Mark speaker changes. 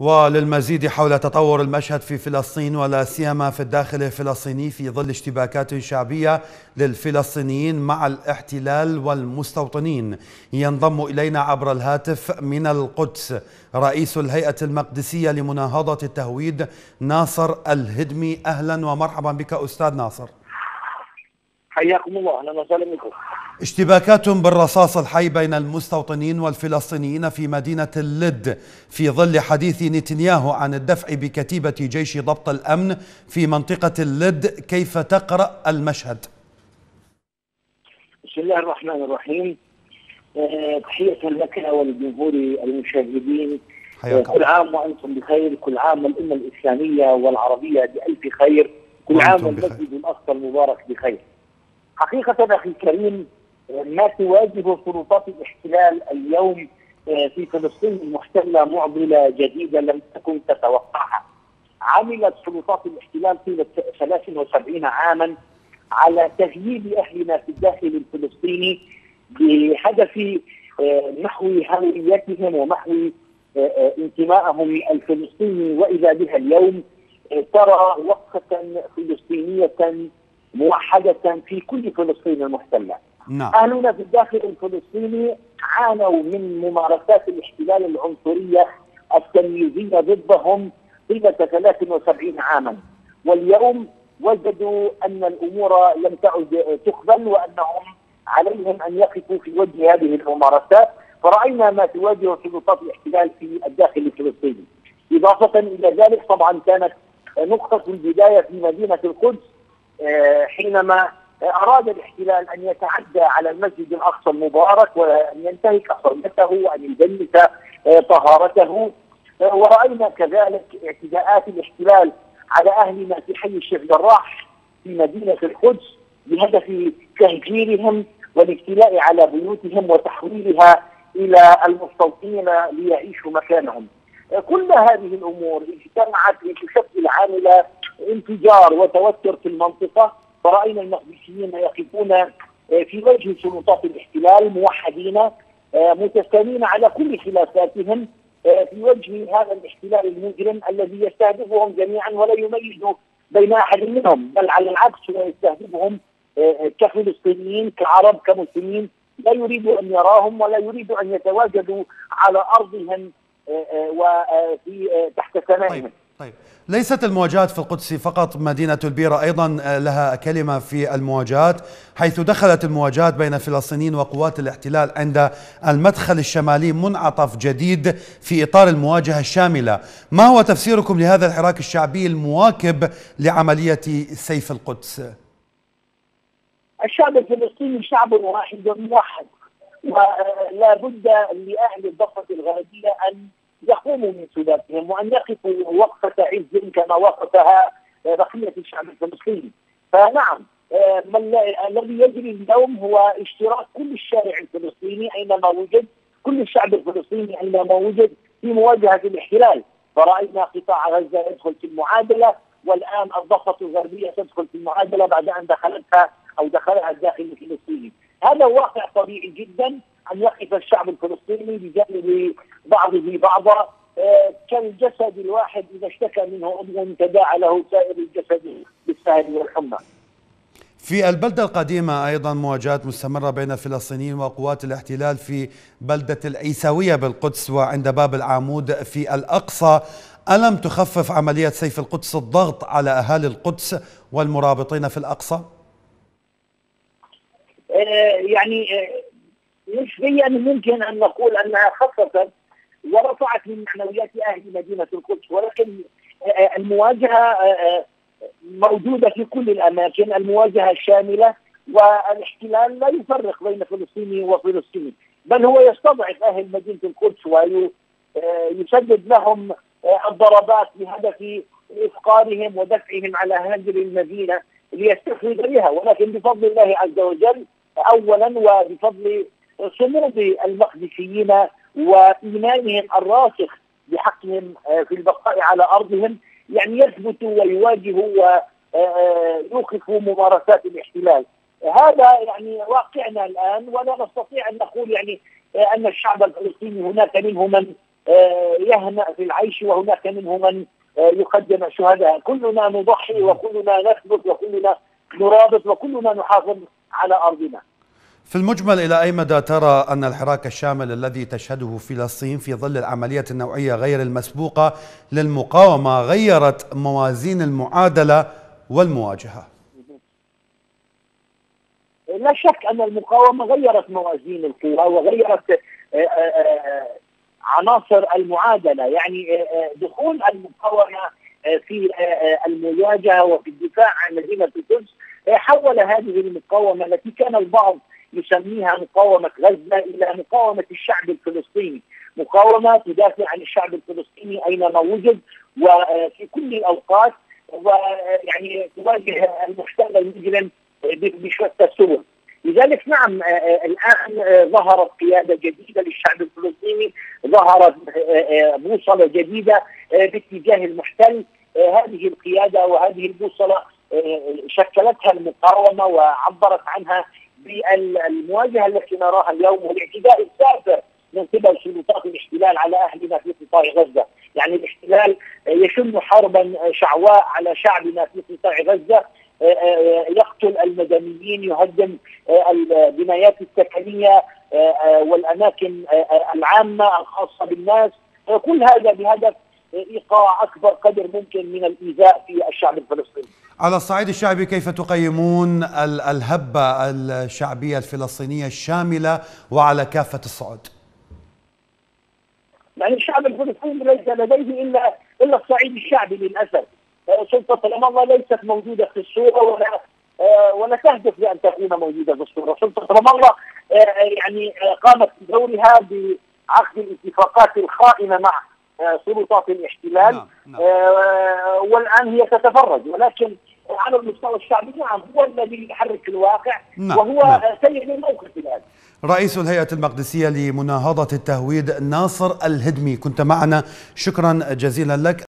Speaker 1: وللمزيد حول تطور المشهد في فلسطين ولا سيما في الداخل الفلسطيني في ظل اشتباكات شعبية للفلسطينيين مع الاحتلال والمستوطنين، ينضم إلينا عبر الهاتف من القدس رئيس الهيئة المقدسية لمناهضة التهويد ناصر الهدمي. أهلا ومرحبا بك أستاذ ناصر.
Speaker 2: حياكم الله، اهلا وسهلا بكم.
Speaker 1: اشتباكات بالرصاص الحي بين المستوطنين والفلسطينيين في مدينة اللد في ظل حديث نتنياهو عن الدفع بكتيبة جيش ضبط الأمن في منطقة اللد، كيف تقرأ المشهد؟
Speaker 2: بسم الله الرحمن الرحيم. تحية لك ولجمهور المشاهدين. كل عام وأنتم بخير، كل عام والأمة الإسلامية والعربية بألف خير، كل عام والمسجد الأقصى المبارك بخير. حقيقة أخي الكريم، ما تواجه سلطات الاحتلال اليوم في فلسطين المحتلة معضلة جديدة لم تكن تتوقعها. عملت سلطات الاحتلال طيلة 73 عاما على تغييب أهلنا في الداخل الفلسطيني بهدف محو هويتهم ومحو انتمائهم الفلسطيني، وإذا بها اليوم ترى وقفة فلسطينية موحدة في كل فلسطين المحتلة. أهلنا في الداخل الفلسطيني عانوا من ممارسات الاحتلال العنصرية التمييزية ضدهم طيلة 73 عاما، واليوم وجدوا أن الأمور لم تعد تقبل وأنهم عليهم أن يقفوا في وجه هذه الممارسات، فرأينا ما تواجه سلطات الاحتلال في الداخل الفلسطيني. إضافة إلى ذلك طبعا كانت نقطة البداية في مدينة القدس حينما أراد الاحتلال أن يتعدى على المسجد الأقصى المبارك وأن ينتهك حرمته وأن يدنس طهارته. ورأينا كذلك اعتداءات الاحتلال على أهلنا في حي الشيخ جراح في مدينة القدس بهدف تهجيرهم والاستيلاء على بيوتهم وتحويلها إلى المستوطنين ليعيشوا مكانهم. كل هذه الأمور اجتمعت لتشكل عامل انفجار وتوتر في المنطقة، فرأينا المقدسيين يقفون في وجه سلطات الاحتلال موحدين متسامين على كل خلافاتهم في وجه هذا الاحتلال المجرم الذي يستهدفهم جميعا ولا يميز بين أحد منهم، بل على العكس هو يستهدفهم كفلسطينيين كعرب كمسلمين، لا يريد أن يراهم ولا يريد أن يتواجدوا على أرضهم وفي تحت سمائهم.
Speaker 1: طيب، ليست المواجهات في القدس فقط، مدينة البيرة أيضا لها كلمة في المواجهات، حيث دخلت المواجهات بين الفلسطينيين وقوات الاحتلال عند المدخل الشمالي منعطف جديد في إطار المواجهة الشاملة. ما هو تفسيركم لهذا الحراك الشعبي المواكب لعملية سيف القدس؟
Speaker 2: الشعب الفلسطيني شعب واحد موحد، ولا بد لأهل الضفة الغربية أن يقوموا من سلالتهم وأن يقفوا وقفة عز كما وقفها بقية الشعب الفلسطيني. فنعم، الذي يجري اليوم هو اشتراك كل الشارع الفلسطيني أينما وجد، كل الشعب الفلسطيني أينما وجد في مواجهة الاحتلال. فرأينا قطاع غزة يدخل في المعادلة، والآن الضفة الغربية تدخل في المعادلة بعد أن دخلها الداخل الفلسطيني. هذا واقع طبيعي جدا أن يقف الشعب الفلسطيني بجانب بعضه بعضا كالجسد الواحد إذا اشتكى منه عضو تداعى له سائر الجسد بالسهر والحمى.
Speaker 1: في البلدة القديمة أيضا مواجهات مستمرة بين الفلسطينيين وقوات الاحتلال في بلدة العيساوية بالقدس وعند باب العامود في الأقصى. ألم تخفف عملية سيف القدس الضغط على أهالي القدس والمرابطين في الأقصى؟
Speaker 2: يعني نسبيا ممكن أن نقول أنها خففت ورفعت من معنويات أهل مدينة القدس، ولكن المواجهة موجودة في كل الأماكن، المواجهة الشاملة، والاحتلال لا يفرق بين فلسطيني وفلسطيني، بل هو يستضعف أهل مدينة القدس ويسدد لهم الضربات بهدف إفقارهم ودفعهم على هاجر المدينة ليستفيد بها. ولكن بفضل الله عز وجل أولا وبفضل صمود المقدسيين وإيمانهم الراسخ بحقهم في البقاء على أرضهم، يعني يثبتوا ويواجهوا ويوقفوا ممارسات الاحتلال. هذا يعني واقعنا الآن، ولا نستطيع أن نقول يعني أن الشعب الفلسطيني هناك منه من يهنأ في العيش، وهناك منه من يقدم شهداء. كلنا نضحي وكلنا نثبت وكلنا نرابط وكلنا نحافظ على أرضنا.
Speaker 1: في المجمل، إلى أي مدى ترى أن الحراك الشامل الذي تشهده فلسطين في ظل العملية النوعية غير المسبوقة للمقاومة غيرت موازين المعادلة والمواجهة؟
Speaker 2: لا شك أن المقاومة غيرت موازين القوى وغيرت عناصر المعادلة. يعني دخول المقاومة في المواجهة وفي الدفاع عن مدينة القدس حول هذه المقاومة التي كان البعض يسميها مقاومة غزة إلى مقاومة الشعب الفلسطيني، مقاومة تدافع عن الشعب الفلسطيني أينما وجد وفي كل الأوقات، ويعني تواجه المحتل المجرم بشتى السبل. لذلك نعم، الآن ظهرت قيادة جديدة للشعب الفلسطيني، ظهرت بوصلة جديدة باتجاه المحتل. هذه القيادة وهذه البوصلة شكلتها المقاومة وعبرت عنها بالمواجهة التي نراها اليوم، والاعتداء السافر من قبل سلطات الاحتلال على أهلنا في قطاع غزة. يعني الاحتلال يشن حربا شعواء على شعبنا في قطاع غزة، يقتل المدنيين، يهدم البنايات السكنية والأماكن العامة الخاصة بالناس، كل هذا بهدف إيقاع أكبر قدر ممكن من الإيذاء في الشعب الفلسطيني.
Speaker 1: على الصعيد الشعبي، كيف تقيمون الهبة الشعبية الفلسطينية الشاملة وعلى كافة الصعود؟
Speaker 2: يعني الشعب الفلسطيني ليس لديه إلا الصعيد الشعبي للأسف. سلطة رام الله ليست موجودة في الصورة ولا تهدف لأن تكون موجودة في الصورة. سلطة رام الله يعني قامت بدورها بعقد الاتفاقات الخائنة مع سلطات الاحتلال. نعم. والآن هي تتفرج، ولكن على المستوى الشعبي نعم هو الذي يحرك الواقع. نعم. وهو سيد الموقف الآن.
Speaker 1: رئيس الهيئة المقدسية لمناهضة التهويد ناصر الهدمي، كنت معنا، شكرا جزيلا لك.